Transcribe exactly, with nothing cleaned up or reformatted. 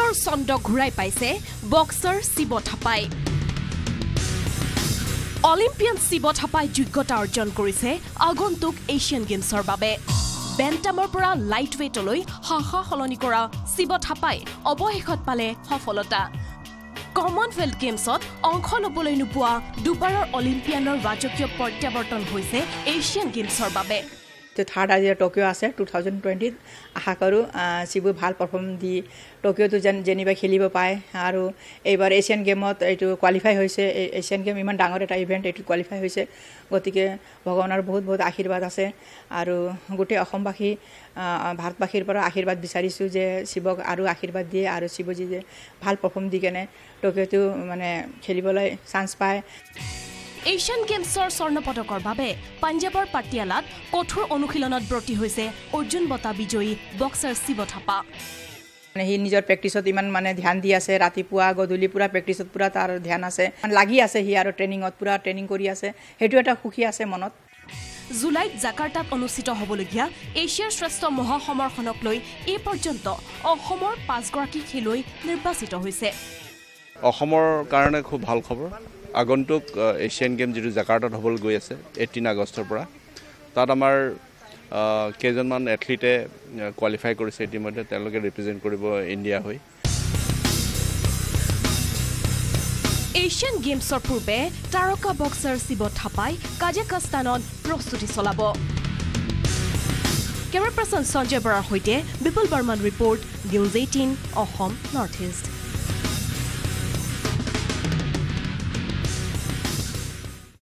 সোণৰ ছন্দ ঘূৰাই পাইছে বক্সাৰ শিৱ থাপাই অলিম্পিয়ান শিৱ থাপাই যোগ্যতা অৰ্জন কৰিছে আগন্তুক এছিয়ান গেমছৰ বাবে বেন্টামৰ পৰা লাইট ৱেটলৈ হাহা সলনি কৰা শিৱ থাপাই অৱশেষত পালে সফলতা কমনৱেলথ গেমছত অংশ ল'বলৈ নোপোৱা দুবাৰৰ অলিম্পিয়ানৰ ৰাজকীয় প্ৰত্যাৱৰ্তন হৈছে এছিয়ান গেমছৰ বাবে থাৰ্ড আজি টকিঅ' আছে টু থাউজেণ্ড টুৱেণ্টিত আশা কৰোঁ শিৱু ভাল পাৰফৰ্ম দি টকিঅ'টো যেন যেনিবা খেলিব পায় আৰু এইবাৰ এছিয়ান গেমত এইটো কোৱালিফাই হৈছে এছিয়ান গেম ইমান ডাঙৰ এটা ইভেণ্ট এইটো কোৱালিফাই হৈছে গতিকে ভগৱানৰ বহুত বহুত আশীৰ্বাদ আছে আৰু গোটেই অসমবাসী ভাৰতবাসীৰ পৰা আশীৰ্বাদ বিচাৰিছোঁ যে শিৱক আৰু আশীৰ্বাদ দিয়ে আৰু শিৱজী যে ভাল পাৰফৰ্ম দি কেনে টকিঅ'টো মানে খেলিবলৈ চান্স পায় এছিয়ান গেমছৰ স্বৰ্ণ পদকৰ বাবে পাঞ্জাৱৰ পাটিয়ালাত কঠোৰ অনুশীলনত ব্ৰতী হৈছে অৰ্জুন বঁটা বিজয়ী বক্সাৰ শিৱ থাপা সি নিজৰ প্ৰেক্টিছত ইমান মানে ধ্যান দি আছে ৰাতিপুৱা গধূলি পুৰা প্ৰেক্টিছত পুৰা তাৰ ধ্যান আছে লাগি আছে সি আৰু ট্ৰেইনিঙত পুৰা ট্ৰেইনিং কৰি আছে সেইটো এটা সুখী আছে মনত জুলাইত জাকাৰ্টাত অনুষ্ঠিত হ'বলগীয়া এছিয়াৰ শ্ৰেষ্ঠ মহাসমৰখনক লৈ এই পৰ্যন্ত অসমৰ পাঁচগৰাকী খেলুৱৈ নিৰ্বাচিত হৈছে অসমৰ কাৰণে খুব ভাল খবৰ আগন্তুক এছিয়ান গেম যিটো জাকাৰ্টাত হ'বলৈ গৈ আছে এইটিন আগষ্টৰ পৰা তাত আমাৰ কেইজনমান এথলিটে কোৱালিফাই কৰিছে ইতিমধ্যে তেওঁলোকে ৰিপ্ৰেজেণ্ট কৰিব ইণ্ডিয়া হৈ এছিয়ান গেমছৰ পূৰ্বে তাৰকা বক্সাৰ শিৱ থাপাই কাজাখস্তানত প্ৰস্তুতি চলাব কেমেৰা পাৰ্চন সঞ্জয় বৰাৰ সৈতে Bipul Barman report news eighteen Assam north east